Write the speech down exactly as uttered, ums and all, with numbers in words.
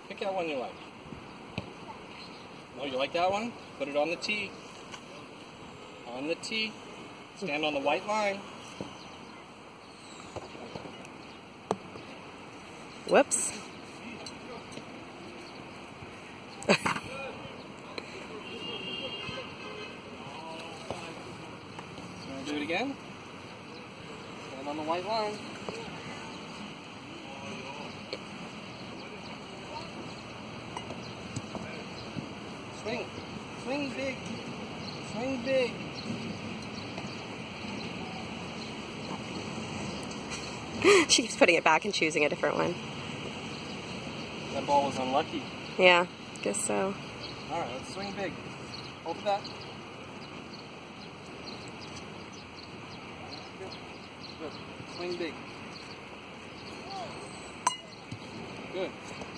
Pick out one you like. Oh, you like that one? Put it on the tee. On the tee. Stand on the white line. Whoops. You want to do it again? Stand on the white line. Swing. Swing big. Swing big. She keeps putting it back and choosing a different one. That ball was unlucky. Yeah, guess so. Alright, let's swing big. Hold that. Good. Good. Swing big. Good.